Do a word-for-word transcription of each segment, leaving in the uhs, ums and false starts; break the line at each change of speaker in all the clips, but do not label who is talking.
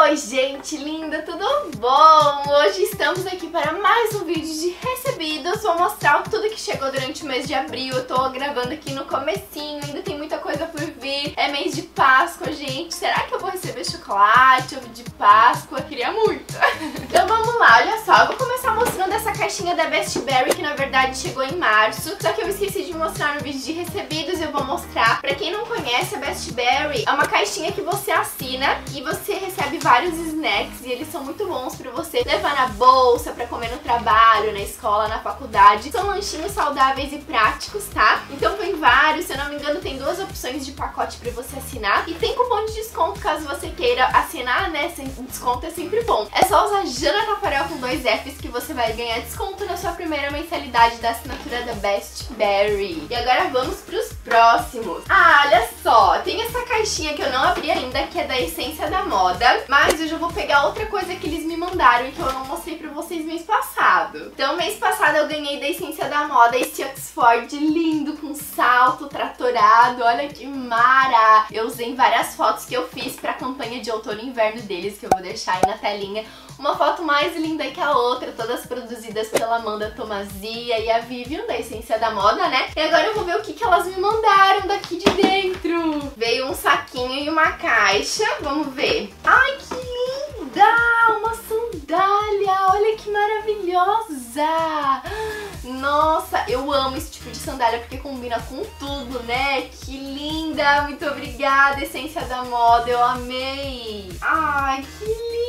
Oi gente linda, tudo bom? Hoje estamos aqui para mais um vídeo de recebidos. Vou mostrar tudo que chegou durante o mês de abril. Eu tô gravando aqui no comecinho, ainda tem muita coisa por vir. É mês de Páscoa, gente. Será que eu vou receber chocolate, ovo de Páscoa? Queria muito. Então vamos lá, olha só. Eu vou começar mostrando essa caixinha da Best Berry, que na verdade chegou em março. Só que eu esqueci de mostrar no vídeo de recebidos. Eu vou mostrar. Pra quem não conhece, a Best Berry é uma caixinha que você assina e você recebe vários snacks e eles são muito bons pra você levar na bolsa, pra comer no trabalho, na escola, na faculdade. São lanchinhos saudáveis e práticos, tá? Então tem vários, se eu não me engano tem duas opções de pacote pra você assinar e tem cupom de desconto caso você queira assinar, né? Sem desconto é sempre bom. É só usar Jana Taparel com dois F's que você vai ganhar desconto na sua primeira mensalidade da assinatura da Best Berry. E agora vamos pros próximos. Ah, olha só, tem essa caixinha que eu não abri ainda, que é da Essência da Moda, mas eu já vou pegar outra coisa que eles me mandaram e que eu não mostrei pra vocês mês passado. Então, mês passado eu ganhei da Essência da Moda esse Oxford lindo, com salto tratorado, olha que mara! Eu usei várias fotos que eu fiz pra campanha de outono e inverno deles, que eu vou deixar aí na telinha. Uma foto mais linda que a outra, todas produzidas pela Amanda Tomazia e a Vivian, da Essência da Moda, né? E agora eu vou ver o que, que elas me mandaram daqui de dentro. Veio um saquinho e uma caixa, vamos ver. Ai, que linda! Uma sandália, olha que maravilhosa! Nossa, eu amo esse tipo de sandália porque combina com tudo, né? Que linda! Muito obrigada, Essência da Moda, eu amei! Ai, que linda!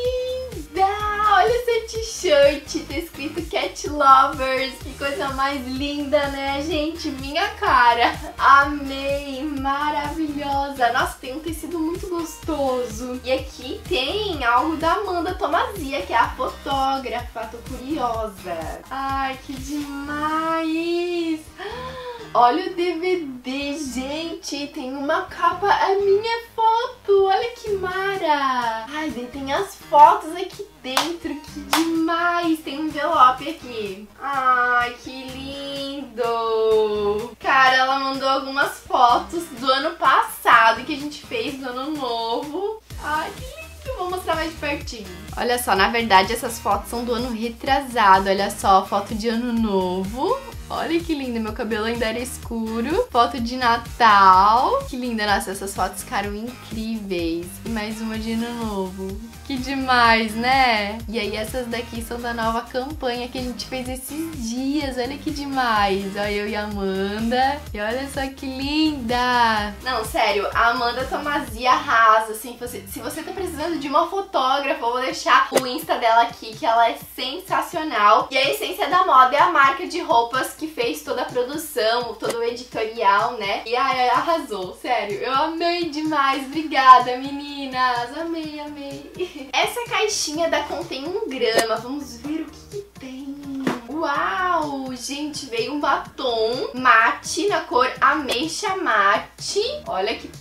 Olha essa t-shirt, tá escrito Cat Lovers, que coisa mais linda, né, gente? Minha cara! Amei! Maravilhosa! Nossa, tem um tecido muito gostoso. E aqui tem algo da Amanda Tomazia, que é a fotógrafa. Tô curiosa. Ai, que demais! Olha o D V D, gente! Tem uma capa, a minha foto! Olha que mara! Ai, daí tem as fotos aqui dentro, que demais! Tem um envelope aqui. Ai, que lindo! Cara, ela mandou algumas fotos do ano passado que a gente fez no ano novo. Ai, que lindo! Vou mostrar mais de pertinho. Olha só, na verdade essas fotos são do ano retrasado. Olha só, foto de ano novo. Olha que linda, meu cabelo ainda era escuro. Foto de Natal. Que linda, nossa, essas fotos ficaram incríveis. E mais uma de ano novo. Que demais, né? E aí essas daqui são da nova campanha que a gente fez esses dias. Olha que demais. Olha eu e a Amanda. E olha só que linda. Não, sério, a Amanda Tomazia arrasa, assim. Você, se você tá precisando de uma fotógrafa, eu vou deixar o Insta dela aqui, que ela é sensacional. E a Essência da Moda é a marca de roupas que fez toda a produção, todo o editorial, né? E ai, arrasou, sério. Eu amei demais. Obrigada, meninas. Amei, amei. Essa caixinha da contém um grama. Vamos ver o que, que tem. Uau! Gente, veio um batom mate na cor ameixa mate. Olha que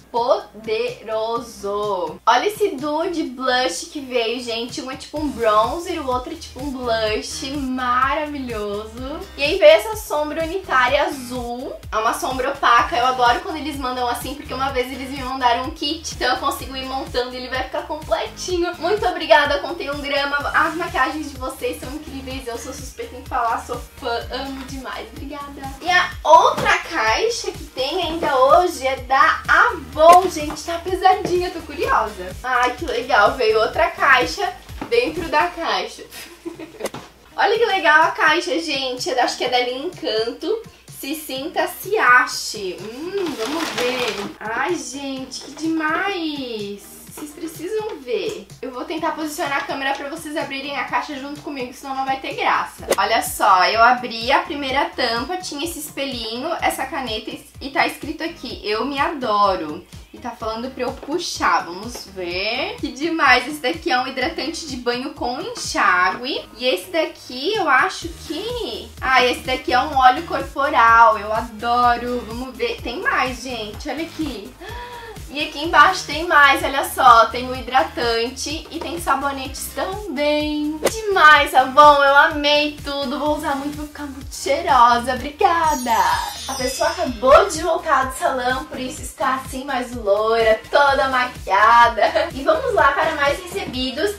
poderoso. Olha esse duo de blush que veio, gente. Um é tipo um bronzer e o outro é tipo um blush. Maravilhoso. E aí veio essa sombra unitária azul. É uma sombra opaca. Eu adoro quando eles mandam assim, porque uma vez eles me mandaram um kit. Então eu consigo ir montando e ele vai ficar completinho. Muito obrigada, contém um grama. As maquiagens de vocês são incríveis. Eu sou suspeita em falar, sou fã. Amo demais. Obrigada. E a outra caixa que tem ainda hoje é da Avon, gente. Tá pesadinha, tô curiosa. Ai, que legal. Veio outra caixa dentro da caixa. Olha que legal a caixa, gente. Eu acho que é da linha Encanto. Se sinta, se ache. Hum, vamos ver. Ai, gente, que demais. Vocês precisam ver. Eu vou tentar posicionar a câmera pra vocês abrirem a caixa junto comigo, senão não vai ter graça. Olha só, eu abri a primeira tampa, tinha esse espelhinho, essa caneta e tá escrito aqui, eu me adoro. E tá falando pra eu puxar, vamos ver. Que demais, esse daqui é um hidratante de banho com enxágue. E esse daqui eu acho que... Ah, esse daqui é um óleo corporal, eu adoro. Vamos ver, tem mais, gente, olha aqui. E aqui embaixo tem mais, olha só, tem o hidratante e tem sabonetes também. Demais, Avon, eu amei tudo, vou usar muito, vou ficar muito cheirosa, obrigada! A pessoa acabou de voltar do salão, por isso está assim mais loira, toda maquiada. E vamos lá para mais recebidos.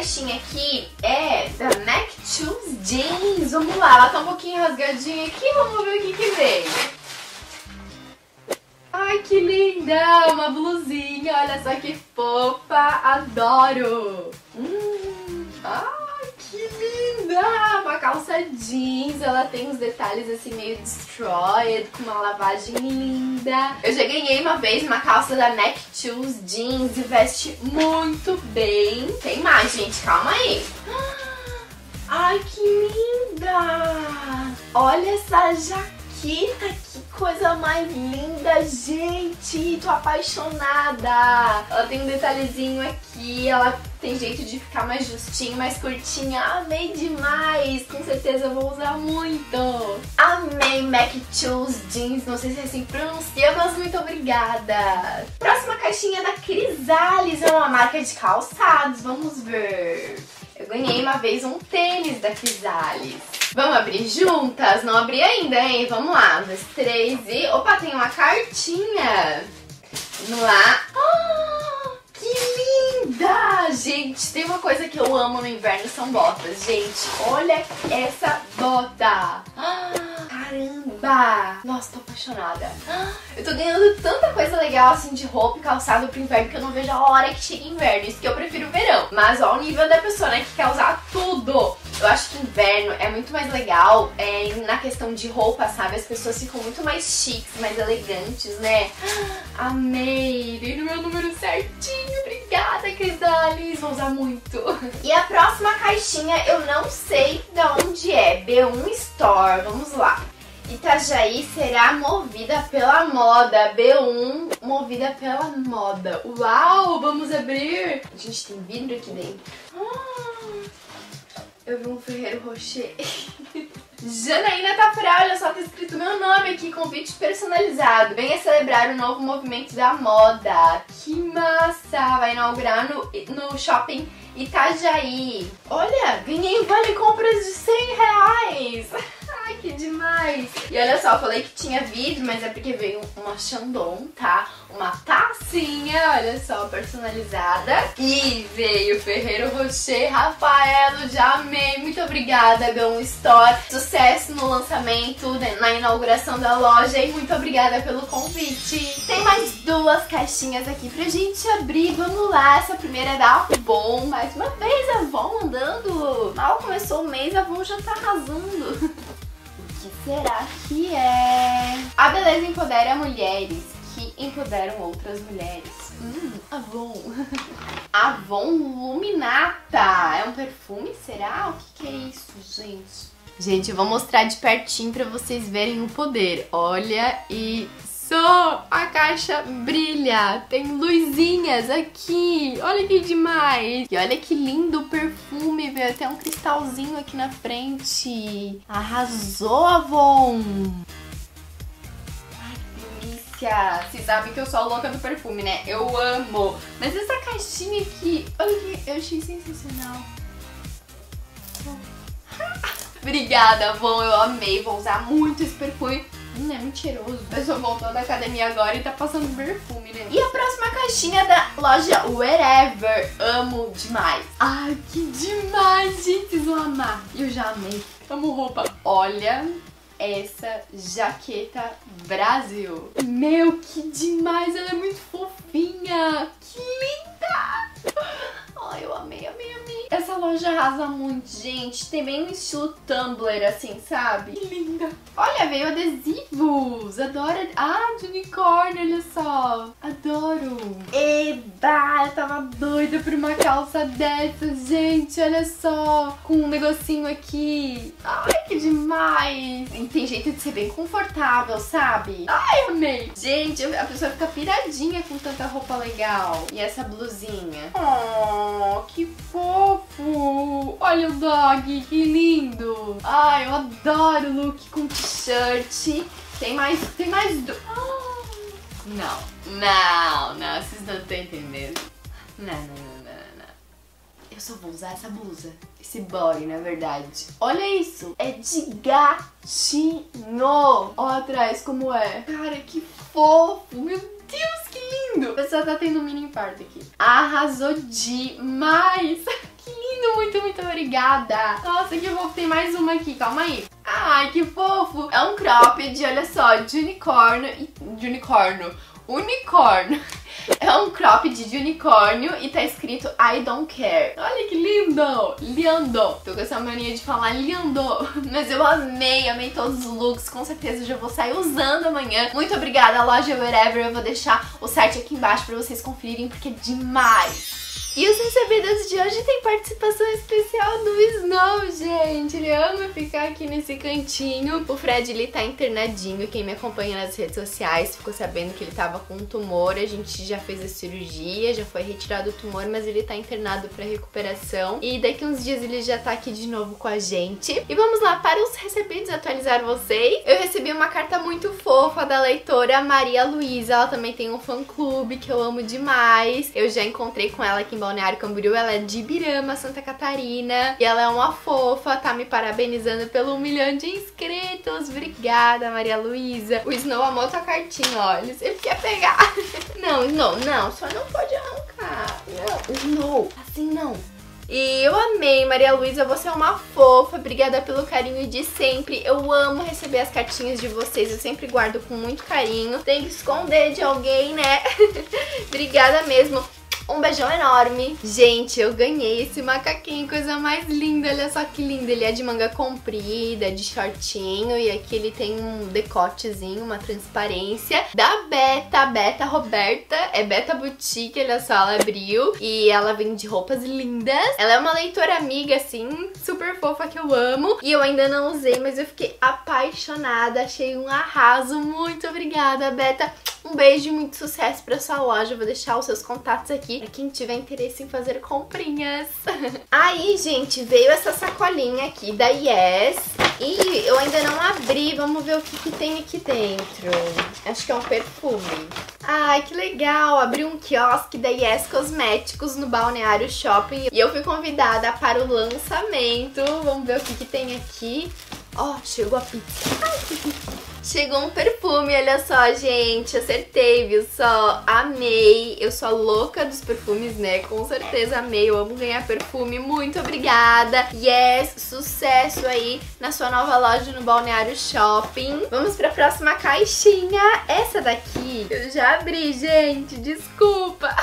caixinha aqui é da Netshoes Jeans. Vamos lá, ela tá um pouquinho rasgadinha aqui, vamos ver o que que veio. Ai, que linda! Uma blusinha, olha só que fofa, adoro! Hum, ai, que linda! Uma calça jeans, ela tem uns detalhes assim meio destroyed, com uma lavagem linda. Eu já ganhei uma vez uma calça da Netshoes Jeans e veste muito bem. Tem mais, gente, calma aí. Ai, que linda! Olha essa jaqueta, que coisa mais linda, gente! Tô apaixonada! Ela tem um detalhezinho aqui, ela tem jeito de ficar mais justinho, mais curtinha. Amei demais! Com certeza eu vou usar muito! Amei Netshoes Jeans, não sei se é assim que pronuncia, mas muito obrigada! Próxima caixinha é da Chrysalis, é uma marca de calçados, vamos ver! Eu ganhei uma vez um tênis da Chrysalis. Vamos abrir juntas? Não abri ainda, hein? Vamos lá. Um, dois, três e... Opa, tem uma cartinha. Vamos lá. Oh, que linda! Gente, tem uma coisa que eu amo no inverno, são botas. Gente, olha essa bota. Caramba! Nossa, tô apaixonada. Eu tô ganhando tanta coisa legal assim de roupa e calçado pro inverno que eu não vejo a hora que chega inverno. Isso que eu prefiro o verão. Mas ó, o nível da pessoa, né, que quer usar tudo. Eu acho que inverno é muito mais legal é, na questão de roupa, sabe? As pessoas ficam muito mais chiques, mais elegantes, né? Amei! Veio no meu número certinho. Obrigada, Chrysalis. Vou usar muito. E a próxima caixinha eu não sei de onde é. B um Store. Vamos lá. Itajaí será movida pela moda. B um, movida pela moda. Uau, vamos abrir. A gente tem vidro aqui dentro. Ah, eu vi um Ferreiro Rocher. Janaína Tafra, olha só, tá escrito meu nome aqui, convite personalizado. Venha celebrar o novo movimento da moda. Que massa! Vai inaugurar no, no shopping Itajaí. Olha, ganhei um vale compras de cem reais. Ai, que demais! E olha só, eu falei que tinha vidro, mas é porque veio uma Chandon, tá? Uma tacinha, olha só, personalizada. E veio Ferreiro Rocher, Rafaelo, já amei. Muito obrigada, B um Store. Sucesso no lançamento, na inauguração da loja e muito obrigada pelo convite. Tem mais duas caixinhas aqui pra gente abrir. Vamos lá, essa primeira é da Avon. Mais uma vez, a Avon andando. Mal começou o mês, a Avon já tá arrasando. O que será que é? A beleza empodera mulheres que empoderam outras mulheres. Hum, Avon. Avon Luminata. É um perfume, será? O que que é isso, gente? Gente, eu vou mostrar de pertinho pra vocês verem o poder. Olha isso! A caixa brilha! Tem luzinhas aqui! Olha que demais! E olha que lindo o perfume, velho! Tem um cristalzinho aqui na frente! Arrasou, Avon! Ai, que delícia! Vocês sabem que eu sou a louca do perfume, né? Eu amo! Mas essa caixinha aqui, olha que eu achei sensacional! Obrigada, Avon, eu amei, vou usar muito esse perfume. Hum, é muito cheiroso. A pessoa voltou da academia agora e tá passando perfume, né? E a próxima caixinha da loja Wherever. Amo demais. Ai, que demais, gente, vocês vão amar. Eu já amei. Amo roupa. Olha essa jaqueta Brasil. Meu, que demais, ela é muito fofinha. Que linda. Ai, eu amei, amei, amei. Essa loja arrasa muito, gente. Tem bem um estilo Tumblr, assim, sabe? Que linda. Olha, veio adesivos. Adoro. Ah, de unicórnio, olha só. Adoro. Eba, eu tava doida por uma calça dessas, gente. Olha só. Com um negocinho aqui. Ai, que demais. E tem jeito de ser bem confortável, sabe? Ai, amei. Gente, a pessoa fica piradinha com tanta roupa legal. E essa blusinha. Oh, que fofo. Olha o dog, que lindo. Ai, eu adoro o look com t-shirt. Tem mais, tem mais do... Oh, não, não, não, vocês não estão entendendo. Não, não, não, não, não. Eu só vou usar essa blusa. Esse body, na verdade. Olha isso. É de gatinho. Olha atrás como é. Cara, que fofo. Meu Deus, que lindo. A pessoa tá tendo um mini infarto aqui. Arrasou demais. Que lindo.
obrigada. Nossa, que fofo. Tem mais uma aqui, calma aí. Ai, que fofo.
É um cropped, olha só, de unicórnio e... De unicórnio. Unicórnio. É um cropped de unicórnio e tá escrito I don't care.
Olha que lindo. Lindo.
Tô com essa mania de falar lindo. Mas eu amei, amei todos os looks. Com certeza já vou sair usando amanhã. Muito obrigada, loja Wherever. Eu vou deixar o site aqui embaixo pra vocês conferirem, porque é demais. E os recebidos de hoje tem participação especial do Snow, gente. Ele ama ficar aqui nesse cantinho. O Fred, ele tá internadinho. Quem me acompanha nas redes sociais ficou sabendo que ele tava com um tumor. A gente já fez a cirurgia, já foi retirado o tumor, mas ele tá internado pra recuperação. E daqui uns dias ele já tá aqui de novo com a gente. E vamos lá para os recebidos, atualizar vocês. Eu recebi uma carta muito fofa da leitora Maria Luísa. Ela também tem um fã-clube que eu amo demais. Eu já encontrei com ela aqui em Balneário Camboriú. Ela é de Ibirama, Santa Catarina, e ela é uma fofa, tá me parabenizando pelo um milhão de inscritos. Obrigada, Maria Luísa. O Snow amou tua cartinha, olha, ele sempre quer pegar. Não, Snow, não, só não pode arrancar. Não, Snow, assim não. E eu amei, Maria Luísa, você é uma fofa, obrigada pelo carinho de sempre. Eu amo receber as cartinhas de vocês, eu sempre guardo com muito carinho. Tem que esconder de alguém, né? Obrigada mesmo. Um beijão enorme. Gente, eu ganhei esse macaquinho, coisa mais linda. Olha só que lindo. Ele é de manga comprida, de shortinho. E aqui ele tem um decotezinho, uma transparência. Da Beta, Beta Roberta. É Beta Boutique, olha só, ela abriu. E ela vende roupas lindas. Ela é uma leitora amiga, assim, super fofa, que eu amo. E eu ainda não usei, mas eu fiquei apaixonada. Achei um arraso. Muito obrigada, Beta. Um beijo e muito sucesso pra sua loja. Eu vou deixar os seus contatos aqui pra quem tiver interesse em fazer comprinhas. Aí, gente, veio essa sacolinha aqui da Yes. E eu ainda não abri. Vamos ver o que, que tem aqui dentro. Acho que é um perfume. Ai, que legal. Abri um quiosque da Yes Cosméticos no Balneário Shopping. E eu fui convidada para o lançamento. Vamos ver o que, que tem aqui. Ó, oh, chegou a pizza. Ai, chegou um perfume, olha só, gente. Acertei, viu só? Amei. Eu sou louca dos perfumes, né? Com certeza amei. Eu amo ganhar perfume. Muito obrigada. Yes, sucesso aí na sua nova loja no Balneário Shopping. Vamos pra próxima caixinha. Essa daqui eu já abri, gente. Desculpa.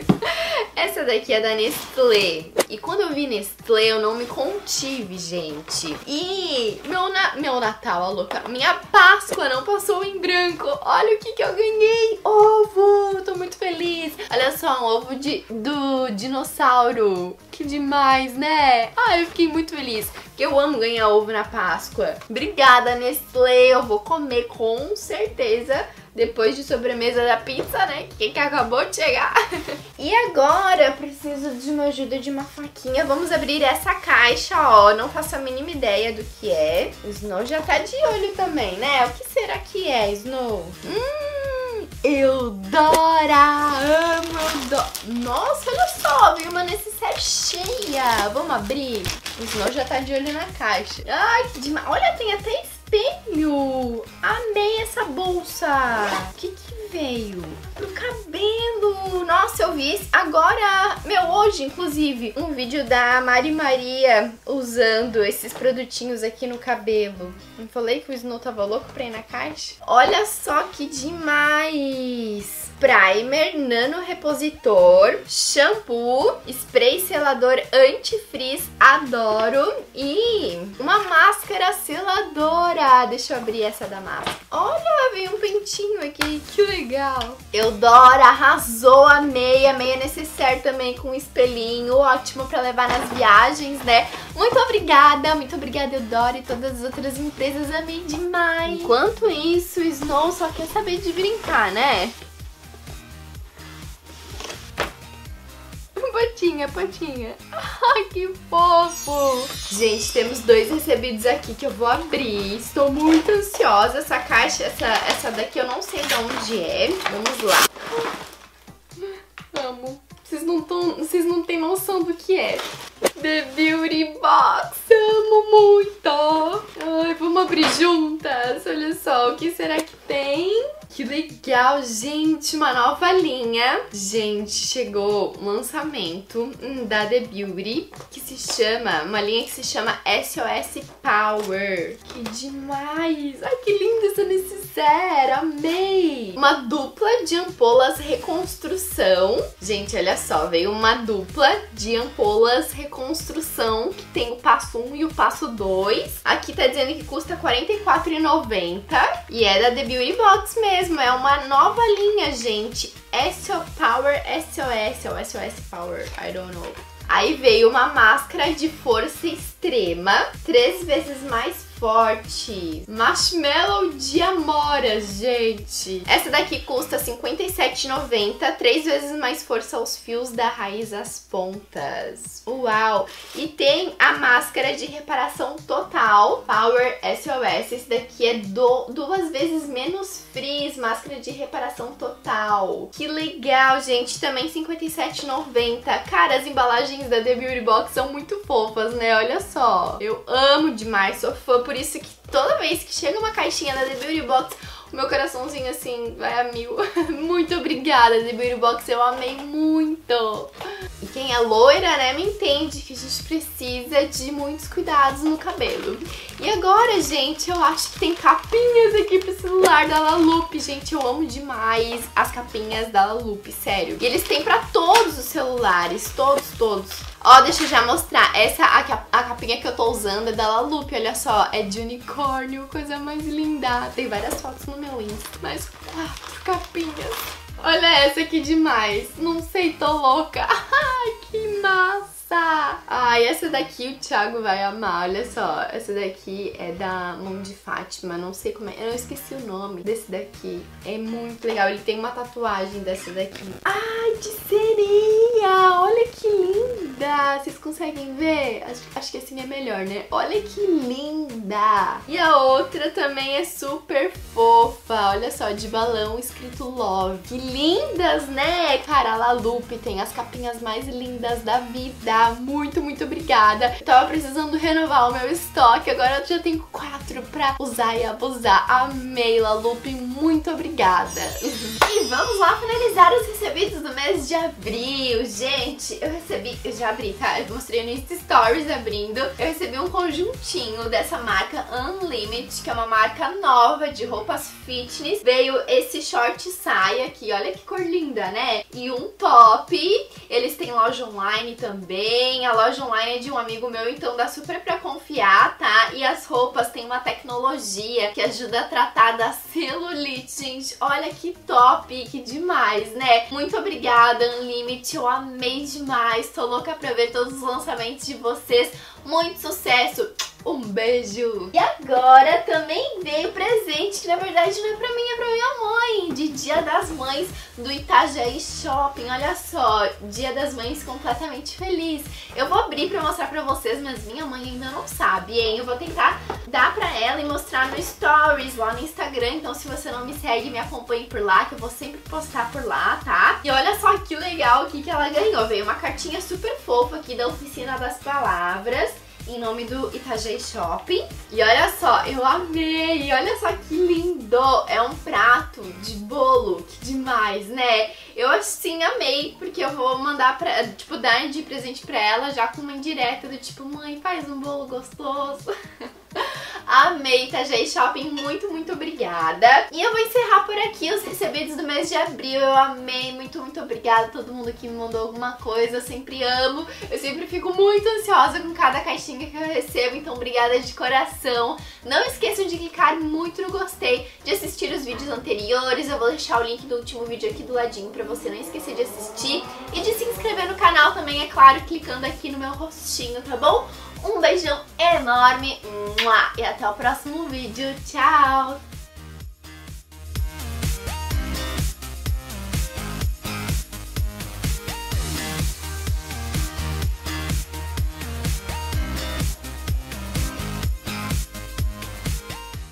Essa daqui é da Nestlé. E quando eu vi Nestlé, eu não me contive, gente. E meu, na... meu Natal, a louca, minha Páscoa não passou em branco. Olha o que que eu ganhei. Ovo, tô muito feliz. Olha só, um ovo de... do dinossauro. Que demais, né? Ah, eu fiquei muito feliz. Porque eu amo ganhar ovo na Páscoa. Obrigada, Nestlé. Eu vou comer com certeza depois de sobremesa da pizza, né? Que, que acabou de chegar. E agora eu preciso de uma ajuda de uma faquinha. Vamos abrir essa caixa, ó. Não faço a mínima ideia do que é. O Snow já tá de olho também, né? O que será que é, Snow? Hum, Eudora! Amo Eudora! Nossa, olha só, veio uma necessaire cheia. Vamos abrir? O Snow já tá de olho na caixa. Ai, que demais. Olha, tem até espelho. Amei essa bolsa. O que que veio? Pro cabelo. Nossa, eu vi agora, meu, hoje, inclusive, um vídeo da Mari Maria usando esses produtinhos aqui no cabelo. Não falei que o Snow tava louco pra ir na caixa? Olha só que demais. Primer, nano repositor, shampoo, spray selador anti-frizz, adoro, e uma máscara seladora. Deixa eu abrir essa da máscara. Olha, veio um pentinho aqui, que legal. Eudora, arrasou, amei, amei a necessaire também com um espelhinho, ótimo pra levar nas viagens, né? Muito obrigada, muito obrigada, Eudora, e todas as outras empresas, amei demais. Enquanto isso, o Snow só quer saber de brincar, né? Patinha, patinha. Ai, que fofo. Gente, temos dois recebidos aqui que eu vou abrir. Estou muito ansiosa. Essa caixa, essa, essa daqui eu não sei de onde é. Vamos lá. Amo. Vocês não, tão, vocês não têm noção do que é. The Beauty Box. Amo muito. Ai, vamos abrir juntas. Olha só, o que será que tem? Que legal, gente, uma nova linha. Gente, chegou um lançamento da The Beauty que se se chama, uma linha que se chama S O S Power. Que demais! Ai, que linda essa necessaire, amei! Uma dupla de ampolas reconstrução. Gente, olha só, veio uma dupla de ampolas reconstrução, que tem o passo um e o passo dois. Aqui tá dizendo que custa quarenta e quatro reais e noventa centavos e é da The Beauty Box mesmo, é uma nova linha, gente. S O Power, S O S ou S O S Power, I don't know. Aí veio uma máscara de força extrema, três vezes mais forte. Marshmallow de Amora, gente. Essa daqui custa cinquenta e sete reais e noventa centavos, três vezes mais força aos fios da raiz às pontas. Uau! E tem a máscara de reparação total, Power S O S. Esse daqui é do, duas vezes menos frizz, máscara de reparação total. Que legal, gente. Também cinquenta e sete reais e noventa centavos. Cara, as embalagens da The Beauty Box são muito fofas, né? Olha só. Eu amo demais, sou fã. Por isso que toda vez que chega uma caixinha da The Beauty Box, o meu coraçãozinho assim vai a mil. Muito obrigada, The Beauty Box, eu amei muito. E quem é loira, né, me entende que a gente precisa de muitos cuidados no cabelo. E agora, gente, eu acho que tem capinhas aqui pro celular da Lalloop. Gente, eu amo demais as capinhas da Lalloop, sério. E eles têm pra todos os celulares, todos, todos. Ó, deixa eu já mostrar. Essa, a, a capinha que eu tô usando é da Lalloop, olha só. É de unicórnio, coisa mais linda. Tem várias fotos no meu Insta, mais quatro capinhas. Olha essa aqui demais. Não sei, tô louca. Ai, que massa. Ai, essa daqui o Thiago vai amar, olha só. Essa daqui é da mão de Fátima, não sei como é. Eu esqueci o nome desse daqui. É muito legal, ele tem uma tatuagem dessa daqui. Ai, de sereia! Olha que linda! Vocês conseguem ver? Acho, acho que assim é melhor, né? Olha que linda! E a outra também é super fofa. Olha só, de balão escrito Love. Que lindas, né? Cara, a Lalloop tem as capinhas mais lindas da vida. Muito, muito obrigada. Eu tava precisando renovar o meu estoque, agora eu já tenho quatro pra usar e abusar. Amei, Lalloop, muito obrigada. E vamos lá finalizar os recebidos do mês de abril. Gente, eu recebi, eu já abri, tá? Eu mostrei no Insta Stories abrindo. Eu recebi um conjuntinho dessa marca Unlimited, que é uma marca nova de roupas fitness. Veio esse short saia aqui, olha que cor linda, né? E um top. Eles têm loja online também. A loja online é de um amigo meu, então dá super pra confiar, tá? E as roupas têm uma tecnologia que ajuda a tratar da celulite, gente. Olha que top, que demais, né? Muito obrigada, Unlimited. Eu amei demais. Tô louca pra ver todos os lançamentos de vocês. Muito sucesso! Um beijo! E agora também veio presente, que na verdade não é pra mim, é pra minha mãe, de Dia das Mães do Itajaí Shopping. Olha só, Dia das Mães completamente feliz. Eu vou abrir pra mostrar pra vocês, mas minha mãe ainda não sabe, hein? Eu vou tentar dar pra ela e mostrar no Stories lá no Instagram. Então se você não me segue, me acompanhe por lá, que eu vou sempre postar por lá, tá? E olha só que legal o que que ela ganhou. Veio uma cartinha super fofa aqui da Oficina das Palavras, em nome do Itajaí Shopping. E olha só, eu amei! Olha só que lindo! É um prato de bolo, que demais, né? Eu assim amei, porque eu vou mandar pra, tipo, dar de presente pra ela já com uma indireta do tipo, mãe, faz um bolo gostoso. Amei, Itajaí Shopping, muito, muito obrigada. E eu vou encerrar por aqui os recebidos do mês de abril. Eu amei, muito, muito obrigada a todo mundo que me mandou alguma coisa. Eu sempre amo, eu sempre fico muito ansiosa com cada caixinha que eu recebo. Então obrigada de coração. Não esqueçam de clicar muito no gostei, de assistir os vídeos anteriores. Eu vou deixar o link do último vídeo aqui do ladinho pra você não esquecer de assistir. E de se inscrever no canal também, é claro, clicando aqui no meu rostinho, tá bom? Um beijão enorme e até o próximo vídeo. Tchau!